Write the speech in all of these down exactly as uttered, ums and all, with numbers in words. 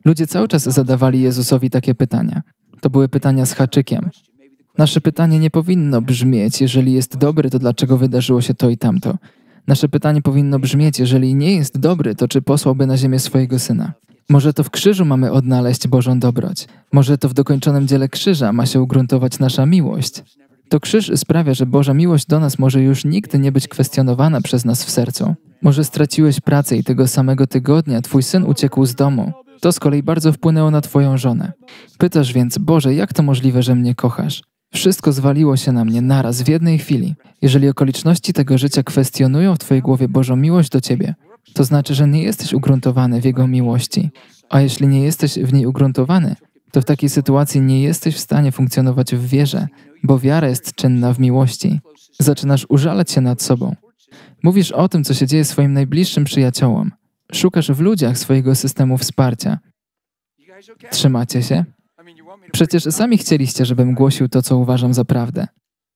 Ludzie cały czas zadawali Jezusowi takie pytania. To były pytania z haczykiem. Nasze pytanie nie powinno brzmieć, jeżeli jest dobry, to dlaczego wydarzyło się to i tamto. Nasze pytanie powinno brzmieć, jeżeli nie jest dobry, to czy posłałby na ziemię swojego Syna? Może to w krzyżu mamy odnaleźć Bożą dobroć. Może to w dokończonym dziele krzyża ma się ugruntować nasza miłość. To krzyż sprawia, że Boża miłość do nas może już nigdy nie być kwestionowana przez nas w sercu. Może straciłeś pracę i tego samego tygodnia twój syn uciekł z domu. To z kolei bardzo wpłynęło na twoją żonę. Pytasz więc, Boże, jak to możliwe, że mnie kochasz? Wszystko zwaliło się na mnie naraz, w jednej chwili. Jeżeli okoliczności tego życia kwestionują w twojej głowie Bożą miłość do ciebie, to znaczy, że nie jesteś ugruntowany w Jego miłości. A jeśli nie jesteś w niej ugruntowany, to w takiej sytuacji nie jesteś w stanie funkcjonować w wierze, bo wiara jest czynna w miłości. Zaczynasz użalać się nad sobą. Mówisz o tym, co się dzieje swoim najbliższym przyjaciołom. Szukasz w ludziach swojego systemu wsparcia. Trzymacie się? Przecież sami chcieliście, żebym głosił to, co uważam za prawdę.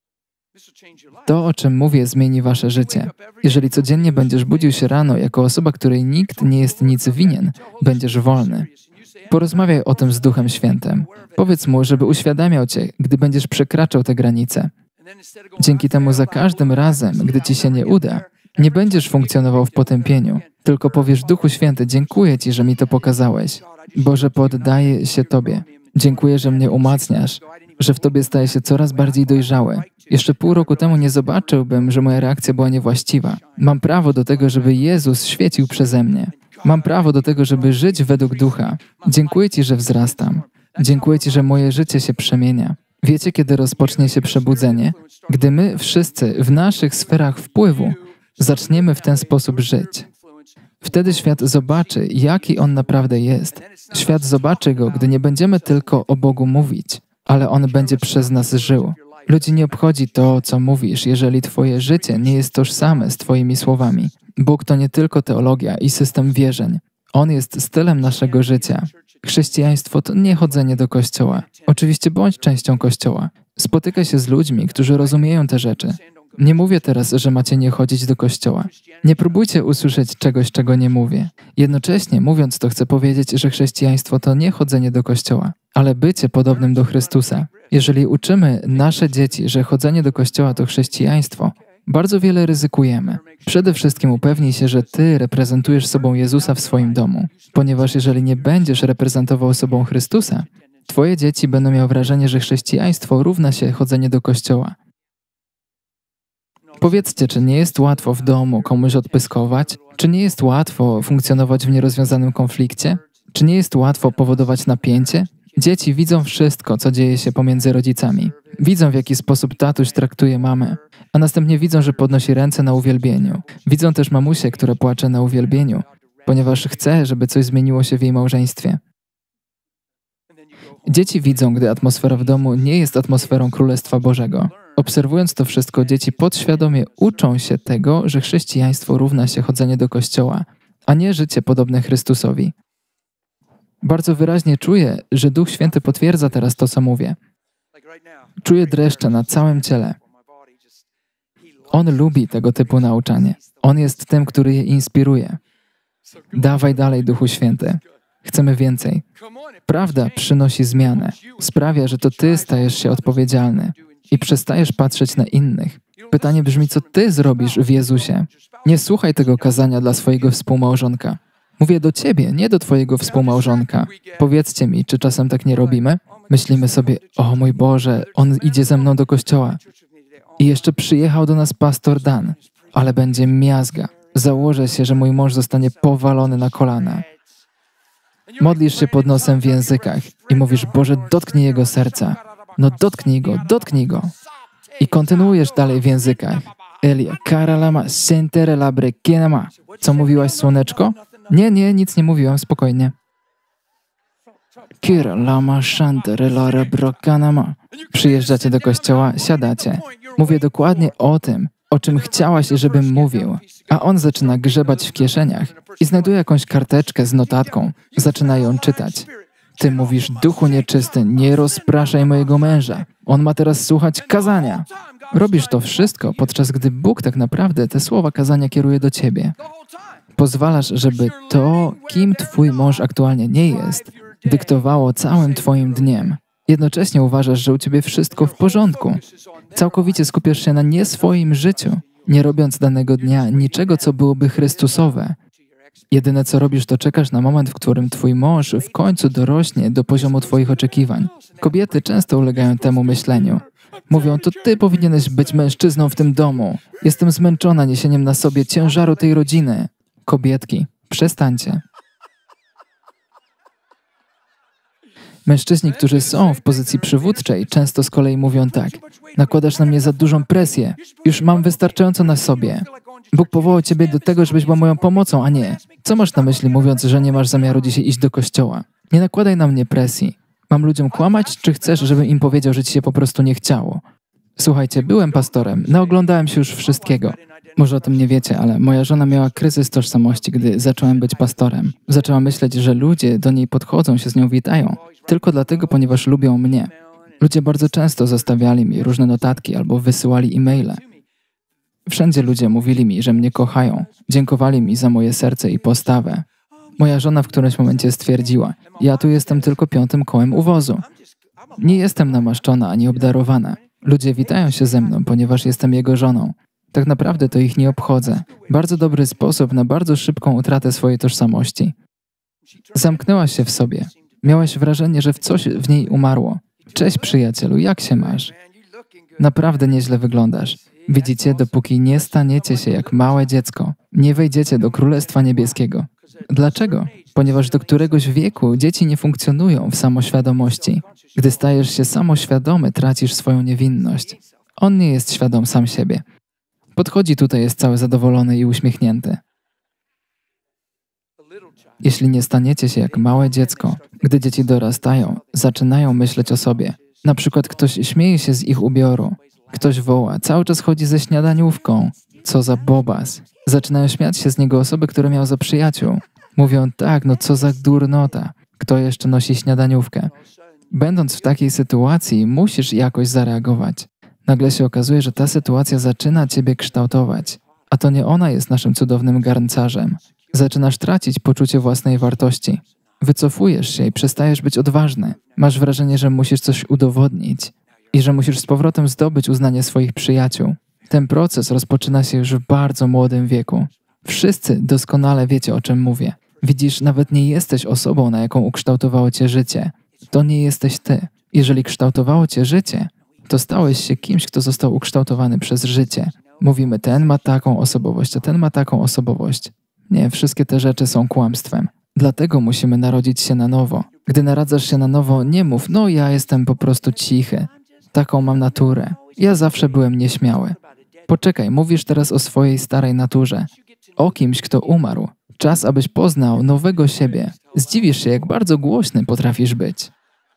To, o czym mówię, zmieni wasze życie. Jeżeli codziennie będziesz budził się rano jako osoba, której nikt nie jest nic winien, będziesz wolny. Porozmawiaj o tym z Duchem Świętym. Powiedz mu, żeby uświadamiał cię, gdy będziesz przekraczał te granice. Dzięki temu za każdym razem, gdy ci się nie uda, nie będziesz funkcjonował w potępieniu, tylko powiesz, Duchu Święty, dziękuję Ci, że mi to pokazałeś. Boże, poddaję się Tobie. Dziękuję, że mnie umacniasz, że w Tobie staję się coraz bardziej dojrzały. Jeszcze pół roku temu nie zobaczyłbym, że moja reakcja była niewłaściwa. Mam prawo do tego, żeby Jezus świecił przeze mnie. Mam prawo do tego, żeby żyć według Ducha. Dziękuję Ci, że wzrastam. Dziękuję Ci, że moje życie się przemienia. Wiecie, kiedy rozpocznie się przebudzenie? Gdy my wszyscy w naszych sferach wpływu zaczniemy w ten sposób żyć. Wtedy świat zobaczy, jaki On naprawdę jest. Świat zobaczy Go, gdy nie będziemy tylko o Bogu mówić, ale On będzie przez nas żył. Ludzi nie obchodzi to, co mówisz, jeżeli Twoje życie nie jest tożsame z Twoimi słowami. Bóg to nie tylko teologia i system wierzeń. On jest stylem naszego życia. Chrześcijaństwo to nie chodzenie do kościoła. Oczywiście bądź częścią kościoła. Spotykaj się z ludźmi, którzy rozumieją te rzeczy. Nie mówię teraz, że macie nie chodzić do kościoła. Nie próbujcie usłyszeć czegoś, czego nie mówię. Jednocześnie, mówiąc to, chcę powiedzieć, że chrześcijaństwo to nie chodzenie do kościoła, ale bycie podobnym do Chrystusa. Jeżeli uczymy nasze dzieci, że chodzenie do kościoła to chrześcijaństwo, bardzo wiele ryzykujemy. Przede wszystkim upewnij się, że Ty reprezentujesz sobą Jezusa w swoim domu, ponieważ jeżeli nie będziesz reprezentował sobą Chrystusa, Twoje dzieci będą miały wrażenie, że chrześcijaństwo równa się chodzenie do kościoła. Powiedzcie, czy nie jest łatwo w domu komuś odpyskować? Czy nie jest łatwo funkcjonować w nierozwiązanym konflikcie? Czy nie jest łatwo powodować napięcie? Dzieci widzą wszystko, co dzieje się pomiędzy rodzicami. Widzą, w jaki sposób tatuś traktuje mamę, a następnie widzą, że podnosi ręce na uwielbieniu. Widzą też mamusię, która płacze na uwielbieniu, ponieważ chce, żeby coś zmieniło się w jej małżeństwie. Dzieci widzą, gdy atmosfera w domu nie jest atmosferą Królestwa Bożego. Obserwując to wszystko, dzieci podświadomie uczą się tego, że chrześcijaństwo równa się chodzenie do kościoła, a nie życie podobne Chrystusowi. Bardzo wyraźnie czuję, że Duch Święty potwierdza teraz to, co mówię. Czuję dreszcze na całym ciele. On lubi tego typu nauczanie. On jest tym, który je inspiruje. Dawaj dalej, Duchu Święty. Chcemy więcej. Prawda przynosi zmianę. Sprawia, że to Ty stajesz się odpowiedzialny i przestajesz patrzeć na innych. Pytanie brzmi, co Ty zrobisz w Jezusie? Nie słuchaj tego kazania dla swojego współmałżonka. Mówię do Ciebie, nie do Twojego współmałżonka. Powiedzcie mi, czy czasem tak nie robimy? Myślimy sobie, o mój Boże, on idzie ze mną do kościoła. I jeszcze przyjechał do nas pastor Dan, ale będzie miazga. Założę się, że mój mąż zostanie powalony na kolana. Modlisz się pod nosem w językach i mówisz, Boże, dotknij jego serca. No dotknij go, dotknij go. I kontynuujesz dalej w językach. Elia, karalama, sentere labre, kienama. Co mówiłaś, słoneczko? Nie, nie, nic nie mówiłam, spokojnie. Kira lama shantere lare brokanama. Przyjeżdżacie do kościoła, siadacie. Mówię dokładnie o tym, o czym chciałaś, żebym mówił. A on zaczyna grzebać w kieszeniach i znajduje jakąś karteczkę z notatką. Zaczyna ją czytać. Ty mówisz, duchu nieczysty, nie rozpraszaj mojego męża. On ma teraz słuchać kazania. Robisz to wszystko, podczas gdy Bóg tak naprawdę te słowa kazania kieruje do ciebie. Pozwalasz, żeby to, kim twój mąż aktualnie nie jest, dyktowało całym twoim dniem. Jednocześnie uważasz, że u ciebie wszystko w porządku. Całkowicie skupiasz się na nie swoim życiu, nie robiąc danego dnia niczego, co byłoby Chrystusowe. Jedyne, co robisz, to czekasz na moment, w którym twój mąż w końcu dorośnie do poziomu twoich oczekiwań. Kobiety często ulegają temu myśleniu. Mówią, to ty powinieneś być mężczyzną w tym domu. Jestem zmęczona niesieniem na sobie ciężaru tej rodziny. Kobietki, przestańcie. Mężczyźni, którzy są w pozycji przywódczej, często z kolei mówią tak. Nakładasz na mnie za dużą presję. Już mam wystarczająco na sobie. Bóg powołał ciebie do tego, żebyś była moją pomocą, a nie. Co masz na myśli, mówiąc, że nie masz zamiaru dzisiaj iść do kościoła? Nie nakładaj na mnie presji. Mam ludziom kłamać, czy chcesz, żebym im powiedział, że ci się po prostu nie chciało? Słuchajcie, byłem pastorem, naoglądałem się już wszystkiego. Może o tym nie wiecie, ale moja żona miała kryzys tożsamości, gdy zacząłem być pastorem. Zaczęła myśleć, że ludzie do niej podchodzą, się z nią witają, tylko dlatego, ponieważ lubią mnie. Ludzie bardzo często zostawiali mi różne notatki albo wysyłali e-maile. Wszędzie ludzie mówili mi, że mnie kochają, dziękowali mi za moje serce i postawę. Moja żona w którymś momencie stwierdziła, ja tu jestem tylko piątym kołem u wozu. Nie jestem namaszczona ani obdarowana. Ludzie witają się ze mną, ponieważ jestem jego żoną. Tak naprawdę to ich nie obchodzę. Bardzo dobry sposób na bardzo szybką utratę swojej tożsamości. Zamknęłaś się w sobie. Miałaś wrażenie, że w coś w niej umarło. Cześć przyjacielu, jak się masz? Naprawdę nieźle wyglądasz. Widzicie, dopóki nie staniecie się jak małe dziecko, nie wejdziecie do Królestwa Niebieskiego. Dlaczego? Ponieważ do któregoś wieku dzieci nie funkcjonują w samoświadomości. Gdy stajesz się samoświadomy, tracisz swoją niewinność. On nie jest świadom sam siebie. Podchodzi tutaj, jest cały zadowolony i uśmiechnięty. Jeśli nie staniecie się jak małe dziecko, gdy dzieci dorastają, zaczynają myśleć o sobie. Na przykład ktoś śmieje się z ich ubioru. Ktoś woła, cały czas chodzi ze śniadaniówką. Co za bobas. Zaczynają śmiać się z niego osoby, które miał za przyjaciół. Mówią, tak, no co za durnota. Kto jeszcze nosi śniadaniówkę? Będąc w takiej sytuacji, musisz jakoś zareagować. Nagle się okazuje, że ta sytuacja zaczyna ciebie kształtować. A to nie ona jest naszym cudownym garncarzem. Zaczynasz tracić poczucie własnej wartości. Wycofujesz się i przestajesz być odważny. Masz wrażenie, że musisz coś udowodnić i że musisz z powrotem zdobyć uznanie swoich przyjaciół. Ten proces rozpoczyna się już w bardzo młodym wieku. Wszyscy doskonale wiecie, o czym mówię. Widzisz, nawet nie jesteś osobą, na jaką ukształtowało cię życie. To nie jesteś ty. Jeżeli kształtowało cię życie, to stałeś się kimś, kto został ukształtowany przez życie. Mówimy, ten ma taką osobowość, a ten ma taką osobowość. Nie, wszystkie te rzeczy są kłamstwem. Dlatego musimy narodzić się na nowo. Gdy naradzasz się na nowo, nie mów, no ja jestem po prostu cichy. Taką mam naturę. Ja zawsze byłem nieśmiały. Poczekaj, mówisz teraz o swojej starej naturze. O kimś, kto umarł. Czas, abyś poznał nowego siebie. Zdziwisz się, jak bardzo głośny potrafisz być.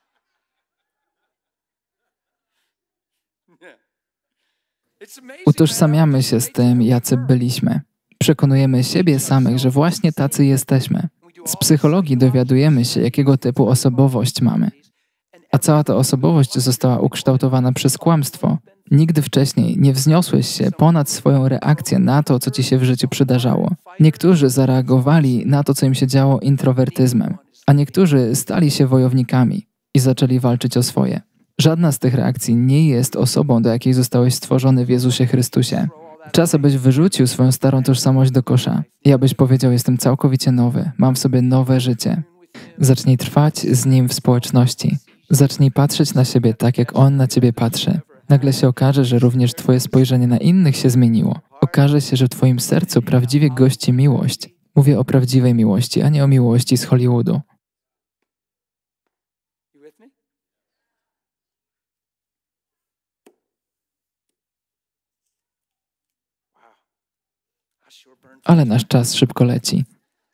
Utożsamiamy się z tym, jacy byliśmy. Przekonujemy siebie samych, że właśnie tacy jesteśmy. Z psychologii dowiadujemy się, jakiego typu osobowość mamy. A cała ta osobowość została ukształtowana przez kłamstwo. Nigdy wcześniej nie wzniosłeś się ponad swoją reakcję na to, co ci się w życiu przydarzało. Niektórzy zareagowali na to, co im się działo introwertyzmem, a niektórzy stali się wojownikami i zaczęli walczyć o swoje. Żadna z tych reakcji nie jest osobą, do jakiej zostałeś stworzony w Jezusie Chrystusie. Czas, abyś wyrzucił swoją starą tożsamość do kosza i abyś powiedział, jestem całkowicie nowy, mam w sobie nowe życie. Zacznij trwać z Nim w społeczności. Zacznij patrzeć na siebie tak, jak On na ciebie patrzy. Nagle się okaże, że również twoje spojrzenie na innych się zmieniło. Okaże się, że w twoim sercu prawdziwie gości miłość. Mówię o prawdziwej miłości, a nie o miłości z Hollywoodu. Ale nasz czas szybko leci.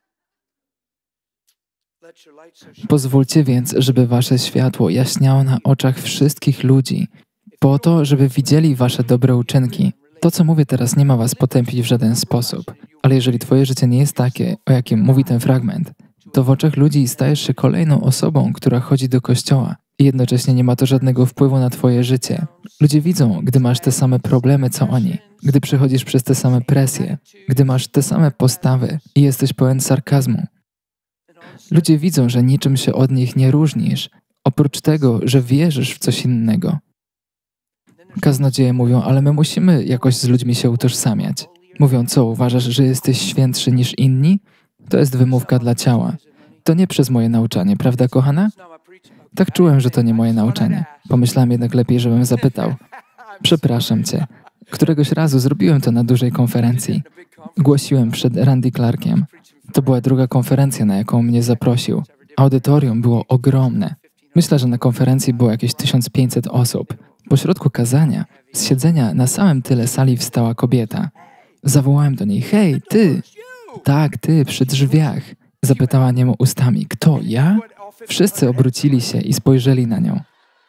Pozwólcie więc, żeby wasze światło jaśniało na oczach wszystkich ludzi, po to, żeby widzieli wasze dobre uczynki. To, co mówię teraz, nie ma was potępić w żaden sposób. Ale jeżeli twoje życie nie jest takie, o jakim mówi ten fragment, to w oczach ludzi stajesz się kolejną osobą, która chodzi do kościoła i jednocześnie nie ma to żadnego wpływu na twoje życie. Ludzie widzą, gdy masz te same problemy, co oni, gdy przechodzisz przez te same presje, gdy masz te same postawy i jesteś pełen sarkazmu. Ludzie widzą, że niczym się od nich nie różnisz, oprócz tego, że wierzysz w coś innego. Kaznodzieje mówią, ale my musimy jakoś z ludźmi się utożsamiać. Mówią, co, uważasz, że jesteś świętszy niż inni? To jest wymówka dla ciała. To nie przez moje nauczanie, prawda, kochana? Tak czułem, że to nie moje nauczanie. Pomyślałem jednak lepiej, żebym zapytał. Przepraszam cię. Któregoś razu zrobiłem to na dużej konferencji. Głosiłem przed Randy Clarkiem. To była druga konferencja, na jaką mnie zaprosił. Audytorium było ogromne. Myślę, że na konferencji było jakieś tysiąc pięćset osób. Pośrodku kazania, z siedzenia na samym tyle sali wstała kobieta. Zawołałem do niej, hej, ty! Tak, ty, przy drzwiach. Zapytała niemu ustami, kto, ja? Wszyscy obrócili się i spojrzeli na nią.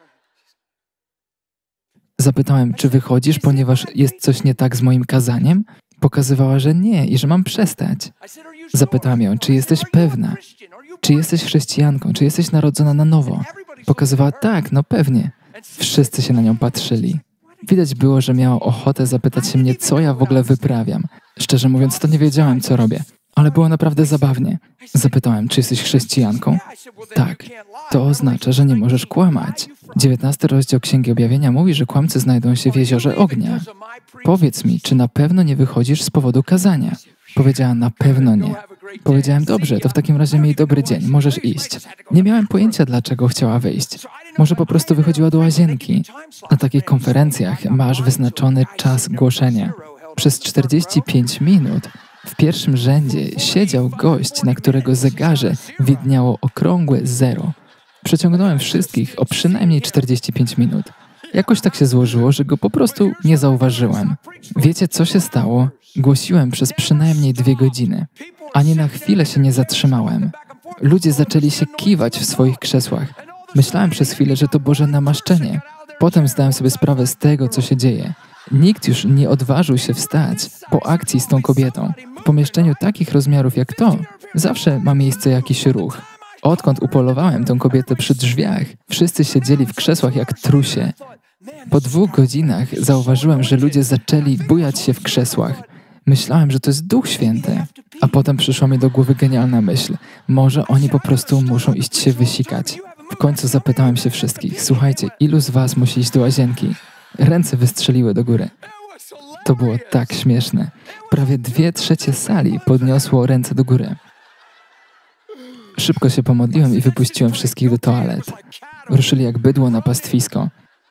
Zapytałem, czy wychodzisz, ponieważ jest coś nie tak z moim kazaniem? Pokazywała, że nie i że mam przestać. Zapytałem ją, czy jesteś pewna? Czy jesteś chrześcijanką? Czy jesteś narodzona na nowo? Pokazywała, tak, no pewnie. Wszyscy się na nią patrzyli. Widać było, że miała ochotę zapytać się mnie, co ja w ogóle wyprawiam. Szczerze mówiąc, to nie wiedziałem, co robię. Ale było naprawdę zabawnie. Zapytałem, czy jesteś chrześcijanką? Tak. To oznacza, że nie możesz kłamać. dziewiętnasty rozdział Księgi Objawienia mówi, że kłamcy znajdą się w jeziorze ognia. Powiedz mi, czy na pewno nie wychodzisz z powodu kazania? Powiedziała, na pewno nie. Powiedziałem, dobrze, to w takim razie miej dobry dzień, możesz iść. Nie miałem pojęcia, dlaczego chciała wyjść. Może po prostu wychodziła do łazienki. Na takich konferencjach masz wyznaczony czas głoszenia. Przez czterdzieści pięć minut w pierwszym rzędzie siedział gość, na którego zegarze widniało okrągłe zero. Przeciągnąłem wszystkich o przynajmniej czterdzieści pięć minut. Jakoś tak się złożyło, że go po prostu nie zauważyłem. Wiecie, co się stało? Głosiłem przez przynajmniej dwie godziny. Ani na chwilę się nie zatrzymałem. Ludzie zaczęli się kiwać w swoich krzesłach. Myślałem przez chwilę, że to Boże namaszczenie. Potem zdałem sobie sprawę z tego, co się dzieje. Nikt już nie odważył się wstać po akcji z tą kobietą. W pomieszczeniu takich rozmiarów jak to zawsze ma miejsce jakiś ruch. Odkąd upolowałem tę kobietę przy drzwiach, wszyscy siedzieli w krzesłach jak trusie. Po dwóch godzinach zauważyłem, że ludzie zaczęli bujać się w krzesłach. Myślałem, że to jest Duch Święty. A potem przyszła mi do głowy genialna myśl. Może oni po prostu muszą iść się wysikać. W końcu zapytałem się wszystkich. Słuchajcie, ilu z was musi iść do łazienki? Ręce wystrzeliły do góry. To było tak śmieszne. Prawie dwie trzecie sali podniosło ręce do góry. Szybko się pomodliłem i wypuściłem wszystkich do toalet. Ruszyli jak bydło na pastwisko.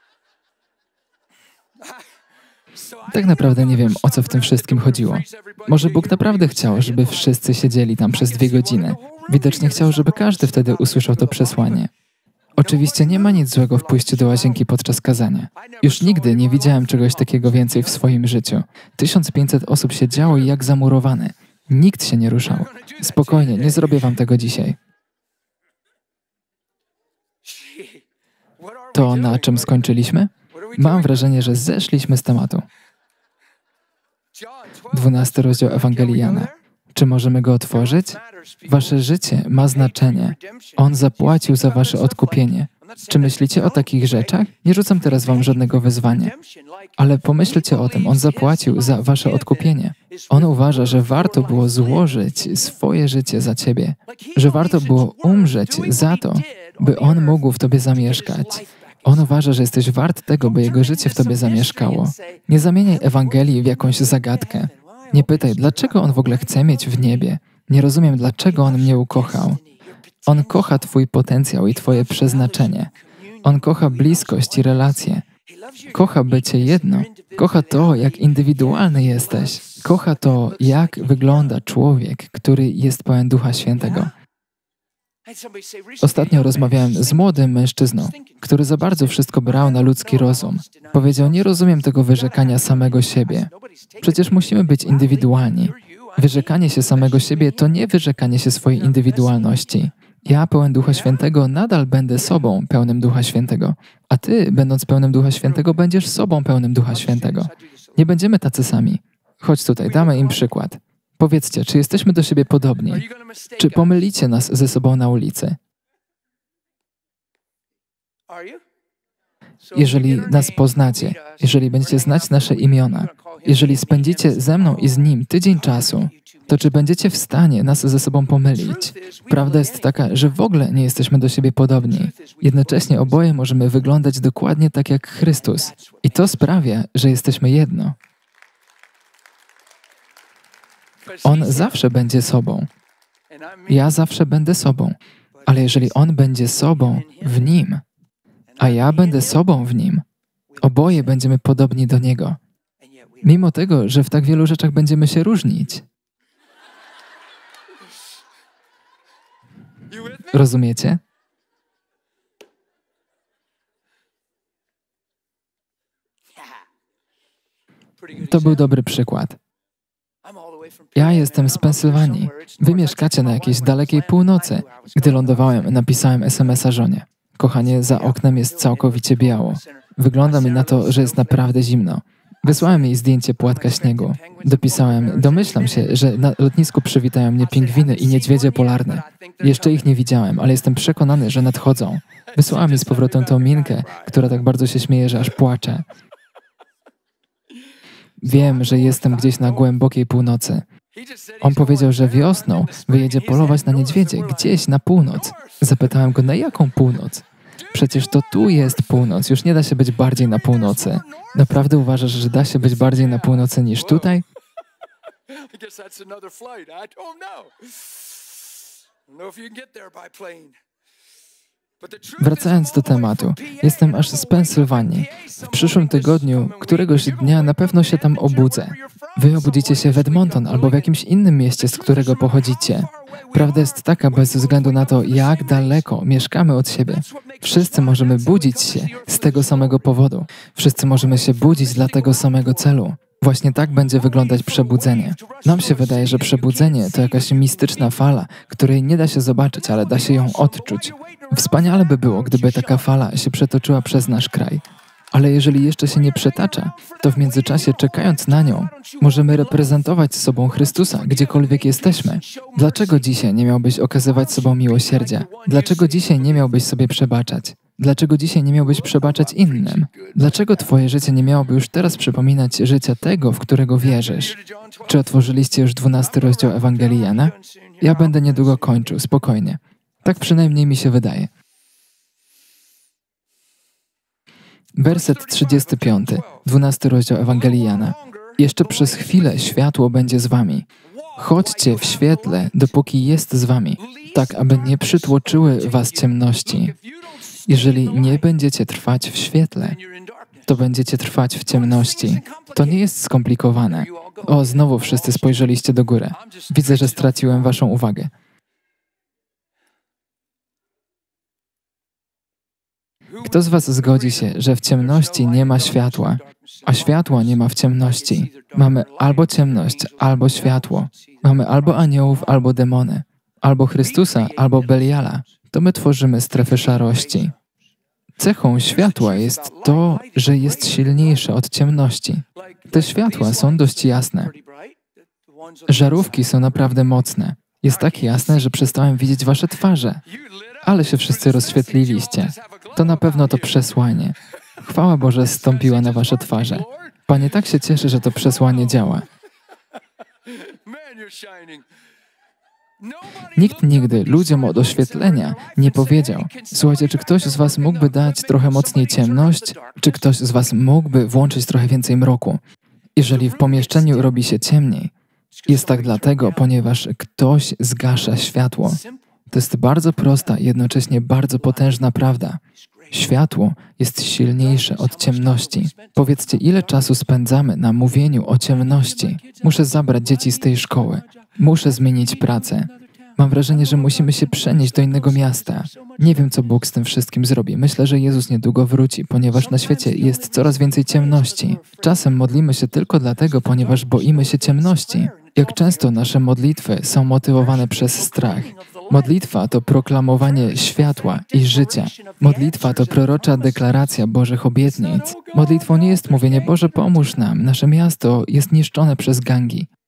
Tak naprawdę nie wiem, o co w tym wszystkim chodziło. Może Bóg naprawdę chciał, żeby wszyscy siedzieli tam przez dwie godziny. Widocznie chciał, żeby każdy wtedy usłyszał to przesłanie. Oczywiście nie ma nic złego w pójściu do łazienki podczas kazania. Już nigdy nie widziałem czegoś takiego więcej w swoim życiu. tysiąc pięćset osób siedziało i jak zamurowane. Nikt się nie ruszał. Spokojnie, nie zrobię wam tego dzisiaj. To na czym skończyliśmy? Mam wrażenie, że zeszliśmy z tematu. Dwunasty rozdział Ewangelii Jana. Czy możemy go otworzyć? Wasze życie ma znaczenie. On zapłacił za wasze odkupienie. Czy myślicie o takich rzeczach? Nie rzucam teraz wam żadnego wyzwania. Ale pomyślcie o tym. On zapłacił za wasze odkupienie. On uważa, że warto było złożyć swoje życie za ciebie. Że warto było umrzeć za to, by On mógł w tobie zamieszkać. On uważa, że jesteś wart tego, by Jego życie w tobie zamieszkało. Nie zamieniaj Ewangelii w jakąś zagadkę. Nie pytaj, dlaczego On w ogóle chce mieć w niebie. Nie rozumiem, dlaczego On mnie ukochał. On kocha twój potencjał i twoje przeznaczenie. On kocha bliskość i relacje. Kocha bycie jedno. Kocha to, jak indywidualny jesteś. Kocha to, jak wygląda człowiek, który jest pełen Ducha Świętego. Ostatnio rozmawiałem z młodym mężczyzną, który za bardzo wszystko brał na ludzki rozum. Powiedział, nie rozumiem tego wyrzekania samego siebie. Przecież musimy być indywidualni. Wyrzekanie się samego siebie to nie wyrzekanie się swojej indywidualności. Ja, pełen Ducha Świętego, nadal będę sobą pełnym Ducha Świętego. A ty, będąc pełnym Ducha Świętego, będziesz sobą pełnym Ducha Świętego. Nie będziemy tacy sami. Chodź tutaj, damy im przykład. Powiedzcie, czy jesteśmy do siebie podobni? Czy pomylicie nas ze sobą na ulicy? Jeżeli nas poznacie, jeżeli będziecie znać nasze imiona, jeżeli spędzicie ze mną i z Nim tydzień czasu, to czy będziecie w stanie nas ze sobą pomylić? Prawda jest taka, że w ogóle nie jesteśmy do siebie podobni. Jednocześnie oboje możemy wyglądać dokładnie tak jak Chrystus. I to sprawia, że jesteśmy jedno. On zawsze będzie sobą. Ja zawsze będę sobą. Ale jeżeli On będzie sobą w Nim, a ja będę sobą w Nim, oboje będziemy podobni do Niego. Mimo tego, że w tak wielu rzeczach będziemy się różnić. Rozumiecie? To był dobry przykład. Ja jestem z Pensylwanii. Wy mieszkacie na jakiejś dalekiej północy. Gdy lądowałem, napisałem es em es a żonie. Kochanie, za oknem jest całkowicie biało. Wygląda mi na to, że jest naprawdę zimno. Wysłałem jej zdjęcie płatka śniegu. Dopisałem, domyślam się, że na lotnisku przywitają mnie pingwiny i niedźwiedzie polarne. Jeszcze ich nie widziałem, ale jestem przekonany, że nadchodzą. Wysłałem jej z powrotem tą minkę, która tak bardzo się śmieje, że aż płacze. Wiem, że jestem gdzieś na głębokiej północy. On powiedział, że wiosną wyjedzie polować na niedźwiedzie gdzieś na północ. Zapytałem go, na jaką północ? Przecież to tu jest północ, już nie da się być bardziej na północy. Naprawdę uważasz, że da się być bardziej na północy niż tutaj? Wracając do tematu, jestem aż z Pensylwanii. W przyszłym tygodniu, któregoś dnia na pewno się tam obudzę. Wy obudzicie się w Edmonton albo w jakimś innym mieście, z którego pochodzicie. Prawda jest taka, bez względu na to, jak daleko mieszkamy od siebie. Wszyscy możemy budzić się z tego samego powodu. Wszyscy możemy się budzić dla tego samego celu. Właśnie tak będzie wyglądać przebudzenie. Nam się wydaje, że przebudzenie to jakaś mistyczna fala, której nie da się zobaczyć, ale da się ją odczuć. Wspaniale by było, gdyby taka fala się przetoczyła przez nasz kraj. Ale jeżeli jeszcze się nie przetacza, to w międzyczasie, czekając na nią, możemy reprezentować sobą Chrystusa, gdziekolwiek jesteśmy. Dlaczego dzisiaj nie miałbyś okazywać sobą miłosierdzia? Dlaczego dzisiaj nie miałbyś sobie przebaczać? Dlaczego dzisiaj nie miałbyś przebaczać innym? Dlaczego twoje życie nie miałoby już teraz przypominać życia tego, w którego wierzysz? Czy otworzyliście już dwunasty rozdział Ewangelii Jana? Ja będę niedługo kończył, spokojnie. Tak przynajmniej mi się wydaje. Werset trzydziesty piąty, dwunasty rozdział Ewangelii Jana. Jeszcze przez chwilę światło będzie z wami. Chodźcie w świetle, dopóki jest z wami, tak aby nie przytłoczyły was ciemności. Jeżeli nie będziecie trwać w świetle, to będziecie trwać w ciemności. To nie jest skomplikowane. O, znowu wszyscy spojrzeliście do góry. Widzę, że straciłem waszą uwagę. Kto z was zgodzi się, że w ciemności nie ma światła, a światła nie ma w ciemności? Mamy albo ciemność, albo światło. Mamy albo aniołów, albo demony. Albo Chrystusa, albo Beliala. To my tworzymy strefy szarości. Cechą światła jest to, że jest silniejsze od ciemności. Te światła są dość jasne. Żarówki są naprawdę mocne. Jest tak jasne, że przestałem widzieć wasze twarze. Ale się wszyscy rozświetliliście. To na pewno to przesłanie. Chwała Boże zstąpiła na wasze twarze. Panie, tak się cieszę, że to przesłanie działa. Nikt nigdy ludziom od oświetlenia nie powiedział: słuchajcie, czy ktoś z was mógłby dać trochę mocniej ciemność? Czy ktoś z was mógłby włączyć trochę więcej mroku? Jeżeli w pomieszczeniu robi się ciemniej, jest tak dlatego, ponieważ ktoś zgasza światło. To jest bardzo prosta i jednocześnie bardzo potężna prawda. Światło jest silniejsze od ciemności. Powiedzcie, ile czasu spędzamy na mówieniu o ciemności? Muszę zabrać dzieci z tej szkoły. Muszę zmienić pracę. Mam wrażenie, że musimy się przenieść do innego miasta. Nie wiem, co Bóg z tym wszystkim zrobi. Myślę, że Jezus niedługo wróci, ponieważ na świecie jest coraz więcej ciemności. Czasem modlimy się tylko dlatego, ponieważ boimy się ciemności. Jak często nasze modlitwy są motywowane przez strach. Modlitwa to proklamowanie światła i życia. Modlitwa to prorocza deklaracja Bożych obietnic. Modlitwą nie jest mówienie: Boże, pomóż nam, nasze miasto jest niszczone przez gangi.